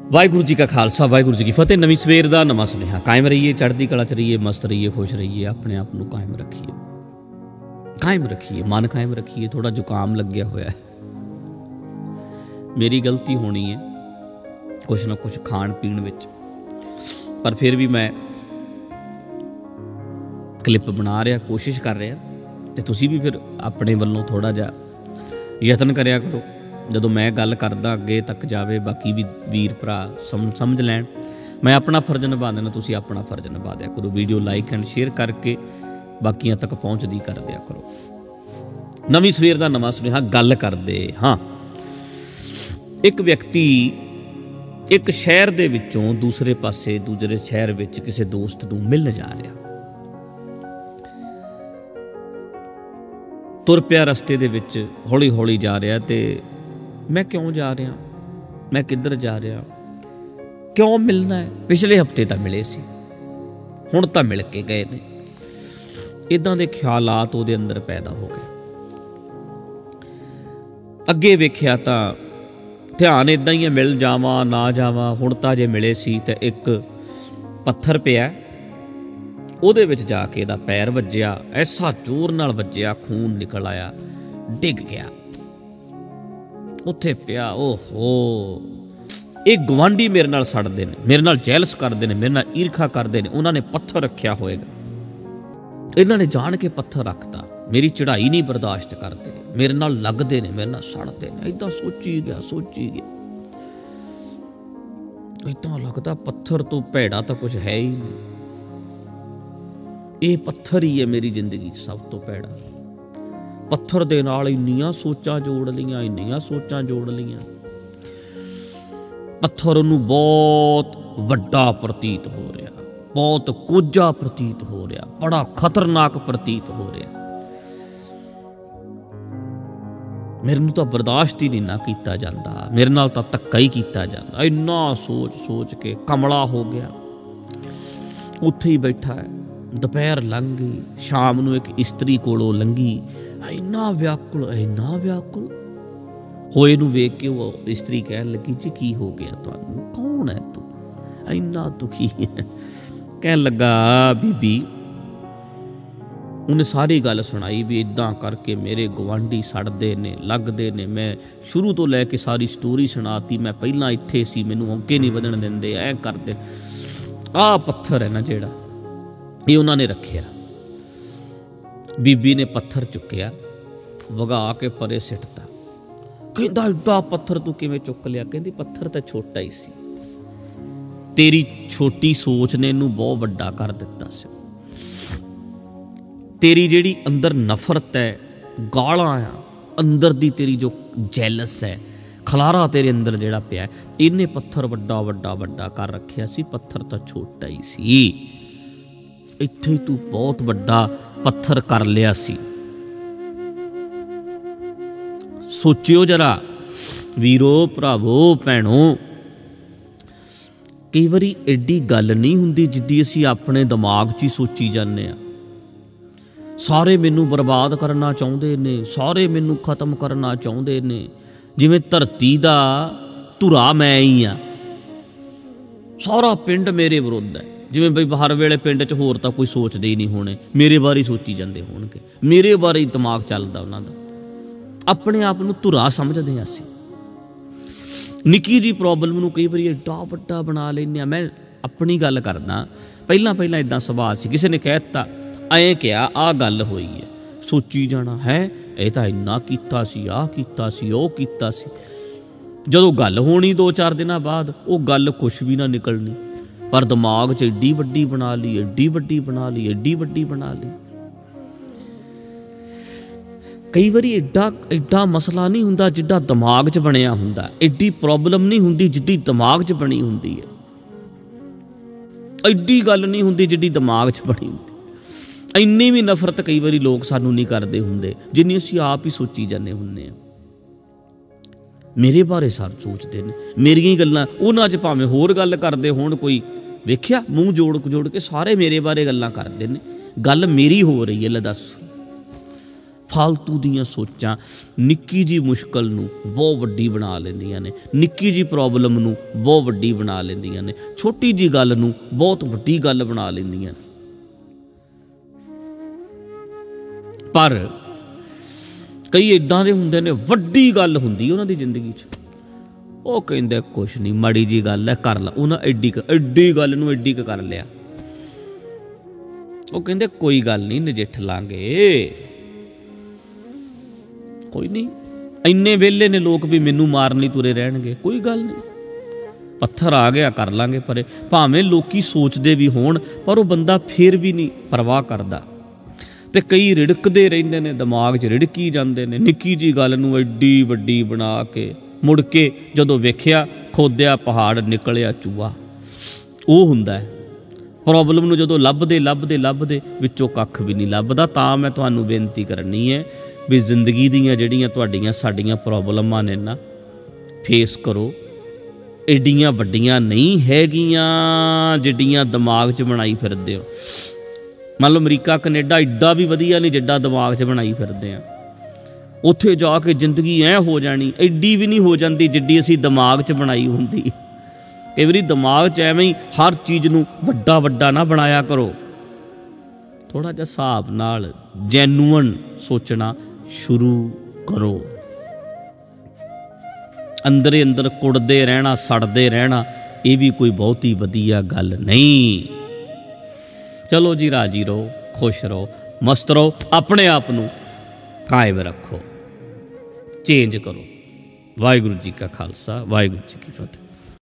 वाहिगुरू जी का खालसा वाहिगुरू जी की फतेह। नवीं सवेर का नवा सुनेहा। कायम रहिए, चढ़ती कला च रहिए, मस्त रहिए, खुश रहिए, अपने आप को कायम रखिए, मन कायम रखिए। थोड़ा जुकाम लग्या होया है, मेरी गलती होनी है कुछ ना कुछ खाण पीण विच, पर फिर भी मैं क्लिप बना रहा, कोशिश कर रहा, तो तुसी भी फिर अपने वालों थोड़ा जा यतन करया करो। जदों मैं गल करदा अगे तक जावे, बाकी भी वीर भरा समझ लैन मैं अपना फर्ज निभा देना, तुसी अपना फर्ज निभा दिया करो। वीडियो लाइक एंड शेयर करके बाकियां तक पहुँचती कर दिया करो। नवीं सवेर का नवा सुनेहा गल करदे हाँ। एक व्यक्ति एक शहर दे विचों दूसरे पासे दूसरे शहर विच किसी दोस्त नूं मिलण जा रहा, तुर पिया रस्ते दे विच हौली हौली जा रहा। तो मैं क्यों जा रहा, मैं किधर जा रहा, क्यों मिलना है? पिछले हफ्ते तो मिले सी, हुण तां मिल के गए ने। इदां दे ख्यालात उहदे अंदर पैदा हो गए। अगे वेख्या तां ध्यान इदां ही है, मिल जावां ना जावां। हुण तां जे मिले सी तो एक पत्थर पिया, ਉਹਦੇ ਵਿੱਚ ਜਾ ਕੇ ਇਹਦਾ पैर ਵੱਜਿਆ, ऐसा जोर नाल ਵੱਜਿਆ, खून निकल आया, डिग गया, उत्थे पिया। ओहो, ਇਹ ਗਵਾਂਢੀ ਮੇਰੇ ਨਾਲ ਸੜਦੇ ਨੇ, ਮੇਰੇ ਨਾਲ ਜੈਲਸ ਕਰਦੇ ਨੇ, ਮੇਰੇ ਨਾਲ ਈਰਖਾ ਕਰਦੇ ਨੇ। ਉਹਨਾਂ ਨੇ ਪੱਥਰ ਰੱਖਿਆ ਹੋਏਗਾ, ਇਹਨਾਂ ਨੇ ਜਾਣ ਕੇ ਪੱਥਰ ਰੱਖਤਾ। ਮੇਰੀ ਚੜ੍ਹਾਈ ਨਹੀਂ ਬਰਦਾਸ਼ਤ ਕਰਦੇ, ਮੇਰੇ ਨਾਲ ਲੱਗਦੇ ਨੇ, ਮੇਰੇ ਨਾਲ ਸੜਦੇ ਨੇ। ਇਦਾਂ ਸੋਚੀ ਗਿਆ ਇਦਾਂ ਲੱਗਦਾ ਪੱਥਰ ਤੋਂ ਭੈੜਾ ਤਾਂ ਕੁਝ ਹੈ ਹੀ ਨਹੀਂ। ਇਹ ਪੱਥਰ ਹੀ ਹੈ ਮੇਰੀ ਜ਼ਿੰਦਗੀ 'ਚ ਸਭ ਤੋਂ ਭੈੜਾ। ਪੱਥਰ ਦੇ ਨਾਲ ਇੰਨੀਆਂ ਸੋਚਾਂ ਜੋੜ ਲਈਆਂ, ਪੱਥਰ ਉਹਨੂੰ ਬਹੁਤ ਵੱਡਾ ਪ੍ਰਤੀਤ ਹੋ ਰਿਹਾ, ਬਹੁਤ ਕੋਝਾ ਪ੍ਰਤੀਤ ਹੋ ਰਿਹਾ, ਬੜਾ ਖਤਰਨਾਕ ਪ੍ਰਤੀਤ ਹੋ ਰਿਹਾ। ਮੇਰੇ ਨੂੰ ਤਾਂ ਬਰਦਾਸ਼ਤ ਹੀ ਨਹੀਂ ਨਾ ਕੀਤਾ ਜਾਂਦਾ, ਮੇਰੇ ਨਾਲ ਤਾਂ ਧੱਕਾ ਹੀ ਕੀਤਾ ਜਾਂਦਾ। ਇੰਨਾ ਸੋਚ ਕੇ ਕਮਲਾ ਹੋ ਗਿਆ। ਉੱਥੇ ਹੀ ਬੈਠਾ ਹੈ, ਦੁਪਹਿਰ ਲੰਘ ਗਈ, ਸ਼ਾਮ ਨੂੰ ਇੱਕ ਇਸਤਰੀ ਕੋਲੋਂ ਲੰਘੀ। ਇੰਨਾ ਵਿਆਕੁਲ ਹੋਏ ਨੂੰ ਵੇਖ ਕੇ ਉਹ ਇਸਤਰੀ ਕਹਿਣ ਲੱਗੀ, ਜੀ ਕੀ ਹੋ ਗਿਆ ਤੁਹਾਨੂੰ, ਕੌਣ ਹੈ ਤੂੰ, ਇੰਨਾ ਦੁਖੀ ਹੈ? ਕਹਿਣ ਲੱਗਾ, ਬੀਬੀ। ਉਹਨੇ ਸਾਰੀ ਗੱਲ ਸੁਣਾਈ ਵੀ ਇੱਦਾਂ ਕਰਕੇ ਮੇਰੇ ਗਵਾਂਢੀ ਸੜਦੇ ਨੇ, ਲੱਗਦੇ ਨੇ। ਮੈਂ ਸ਼ੁਰੂ ਤੋਂ ਲੈ ਕੇ ਸਾਰੀ ਸਟੋਰੀ ਸੁਣਾਤੀ। ਮੈਂ ਪਹਿਲਾਂ ਇੱਥੇ ਸੀ, ਮੈਨੂੰ ਅੱਗੇ ਨਹੀਂ ਵਧਣ ਦਿੰਦੇ, ਐਂ ਕਰਦੇ। ਆਹ ਪੱਥਰ ਹੈ ਨਾ ਜਿਹੜਾ, ਇਹ ਉਹਨਾਂ ਨੇ ਰੱਖਿਆ। ਬੀਬੀ ਨੇ ਪੱਥਰ ਚੁੱਕਿਆ, ਵਗਾ ਕੇ ਪਰੇ ਸਿੱਟਤਾ। ਕਹਿੰਦਾ, ਏਡਾ ਪੱਥਰ ਤੂੰ ਕਿਵੇਂ ਚੁੱਕ ਲਿਆ? ਕਹਿੰਦੀ, ਪੱਥਰ ਤਾਂ ਛੋਟਾ ਹੀ ਸੀ, ਤੇਰੀ ਛੋਟੀ ਸੋਚ ਨੇ ਇਹਨੂੰ ਬਹੁਤ ਵੱਡਾ ਕਰ ਦਿੱਤਾ ਸੀ। ਤੇਰੀ ਜਿਹੜੀ ਅੰਦਰ ਨਫ਼ਰਤ ਹੈ, ਗਾਲਾਂ ਆ, ਅੰਦਰ ਦੀ ਤੇਰੀ ਜੋ ਜੈਲਸ ਹੈ, ਖਲਾਰਾ ਤੇਰੇ ਅੰਦਰ ਜਿਹੜਾ ਪਿਆ, ਇਹਨੇ ਪੱਥਰ ਵੱਡਾ ਕਰ ਰੱਖਿਆ ਸੀ। ਪੱਥਰ ਤਾਂ ਛੋਟਾ ਹੀ ਸੀ, ਇੱਥੇ ਹੀ ਤੂੰ ਬਹੁਤ ਵੱਡਾ ਪੱਥਰ ਕਰ ਲਿਆ ਸੀ। ਸੋਚਿਓ ਜਰਾ ਵੀਰੋ, ਭਰਾਵੋ, ਭੈਣੋ, ਕਈ ਵਾਰੀ ਐਡੀ ਗੱਲ ਨਹੀਂ ਹੁੰਦੀ ਜਿੱਡੀ ਅਸੀਂ ਆਪਣੇ ਦਿਮਾਗ 'ਚ ਹੀ ਸੋਚੀ ਜਾਂਦੇ ਹਾਂ। ਸਾਰੇ ਮੈਨੂੰ ਬਰਬਾਦ ਕਰਨਾ ਚਾਹੁੰਦੇ ਨੇ, ਸਾਰੇ ਮੈਨੂੰ ਖਤਮ ਕਰਨਾ ਚਾਹੁੰਦੇ ਨੇ, ਜਿਵੇਂ ਧਰਤੀ ਦਾ ਧੁਰਾ ਮੈਂ ਹੀ ਆ, ਸਾਰਾ ਪਿੰਡ ਮੇਰੇ ਵਿਰੁੱਧ ਹੈ। ਜਿਵੇਂ ਬਈ ਹਰ ਵੇਲੇ ਪਿੰਡ 'ਚ ਹੋਰ ਤਾਂ ਕੋਈ ਸੋਚਦੇ ਹੀ ਨਹੀਂ ਹੋਣੇ, ਮੇਰੇ ਬਾਰੇ ਸੋਚੀ ਜਾਂਦੇ ਹੋਣਗੇ, ਮੇਰੇ ਬਾਰੇ ਹੀ ਦਿਮਾਗ ਚੱਲਦਾ ਉਹਨਾਂ ਦਾ। ਆਪਣੇ ਆਪ ਨੂੰ ਧੁਰਾ ਸਮਝਦੇ ਹਾਂ ਅਸੀਂ। ਨਿੱਕੀ ਜਿਹੀ ਪ੍ਰੋਬਲਮ ਨੂੰ ਕਈ ਵਾਰੀ ਐਡਾ ਵੱਡਾ ਬਣਾ ਲੈਂਦੇ ਹਾਂ। ਮੈਂ ਆਪਣੀ ਗੱਲ ਕਰਦਾ, ਪਹਿਲਾਂ ਇੱਦਾਂ ਸੁਭਾਅ ਸੀ, ਕਿਸੇ ਨੇ ਕਹਿ ਦਿੱਤਾ, ਐਂ ਕਿਹਾ, ਆਹ ਗੱਲ ਹੋਈ ਹੈ, ਸੋਚੀ ਜਾਣਾ ਹੈ, ਇਹ ਤਾਂ ਇੰਨਾ ਕੀਤਾ ਸੀ, ਆਹ ਕੀਤਾ ਸੀ, ਉਹ ਕੀਤਾ ਸੀ। ਜਦੋਂ ਗੱਲ ਹੋਣੀ 2-4 ਦਿਨਾਂ ਬਾਅਦ, ਉਹ ਗੱਲ ਕੁਛ ਵੀ ਨਾ ਨਿਕਲਣੀ, ਪਰ ਦਿਮਾਗ 'ਚ ਐਡੀ ਵੱਡੀ ਬਣਾ ਲਈ। ਕਈ ਵਾਰੀ ਐਡਾ ਮਸਲਾ ਨਹੀਂ ਹੁੰਦਾ ਜਿੱਡਾ ਦਿਮਾਗ 'ਚ ਬਣਿਆ ਹੁੰਦਾ, ਐਡੀ ਪ੍ਰੋਬਲਮ ਨਹੀਂ ਹੁੰਦੀ ਜਿੱਡੀ ਦਿਮਾਗ 'ਚ ਬਣੀ ਹੁੰਦੀ ਹੈ, ਐਡੀ ਗੱਲ ਨਹੀਂ ਹੁੰਦੀ ਜਿੱਡੀ ਦਿਮਾਗ 'ਚ ਬਣੀ ਹੁੰਦੀ। ਇੰਨੀ ਵੀ ਨਫ਼ਰਤ ਕਈ ਵਾਰੀ ਲੋਕ ਸਾਨੂੰ ਨਹੀਂ ਕਰਦੇ ਹੁੰਦੇ ਜਿੰਨੀ ਅਸੀਂ ਆਪ ਹੀ ਸੋਚੀ ਜਾਂਦੇ ਹੁੰਦੇ ਹਾਂ। ਮੇਰੇ ਬਾਰੇ ਸਭ ਸੋਚਦੇ ਨੇ, ਮੇਰੀਆਂ ਹੀ ਗੱਲਾਂ ਉਹਨਾਂ 'ਚ ਭਾਵੇਂ ਹੋਰ ਗੱਲ ਕਰਦੇ ਹੋਣ, ਕੋਈ ਵੇਖਿਆ ਮੂੰਹ ਜੋੜ ਕੇ ਸਾਰੇ ਮੇਰੇ ਬਾਰੇ ਗੱਲਾਂ ਕਰਦੇ ਨੇ। ਗੱਲ ਮੇਰੀ ਹੋ ਰਹੀ ਹੈ, ਲੈ ਦੱਸ, फालतू दीयां सोचां निक्की जी मुश्किल नूं बहुत वड्डी बना लैंदियां ने, निक्की जी प्रॉब्लम नूं बहुत वड्डी बना लैंदियां ने, छोटी जी गल नूं बहुत वड्डी गल बना लैंदियां ने। पर कई इदां दे हुंदे ने वड्डी गल हुंदी उन्हां दी जिंदगी च, ਉਹ ਕਹਿੰਦੇ कुछ नहीं माड़ी जी गल है कर ला, उन्हें एड्डी गल नूं एड्डी कर लिया। वो कहते कोई गल नहीं नजिठ लांगे, कोई नहीं, इन्ने वेले ने लोग भी मैनू मारन लई तुरे रहणगे, कोई गल नहीं, पत्थर आ गया कर लांगे परे। भावें लोकी सोचते भी होण पर वो बंदा फिर भी नहीं परवाह करता। ते कई रिड़कते रहिंदे ने, दिमाग च रिड़की जांदे ने, निक्की जी गल नूं एड्डी वड्डी बना के मुड़ के जदों वेखिया खोदिया पहाड़ निकलिया चूहा। वो हुंदा है प्रॉब्लम नूं जदों लभदे लभदे लभदे विचों कख भी नहीं लभदा। तां मैं तुहानूं बेनती करनी है भी जिंदगी दीयां जिहड़ियां तुहाडीयां साडीयां प्रॉब्लमां ने ना, फेस करो। एडियां वड्डियां नहीं हैगियां जिड्डियां दिमाग च बनाई फिरदे हो। मान लो अमरीका कनेडा एड्डा भी वधिया नहीं जिड्डा दिमाग च बनाई फिरदे आ। उत्थे जाके जिंदगी ऐ हो जानी, एड्डी भी नहीं हो जाती जिड्डी असीं दिमाग च बनाई हुंदी। कई वारी दिमाग च एवें ही हर चीज़ नूं वड्डा वड्डा ना बनाया करो, थोड़ा जिहा हिसाब नाल जैनुअन सोचना शुरू करो। अंदरे अंदर कुड़दे रहना, सड़दे रहना, ये भी कोई बहुती वधिया गल नहीं। चलो जी, राजी रहो, खुश रहो, मस्त रहो, अपने आप नूं कायम रखो, चेंज करो। वाहिगुरू जी का खालसा, वाहिगुरू जी की फतेह।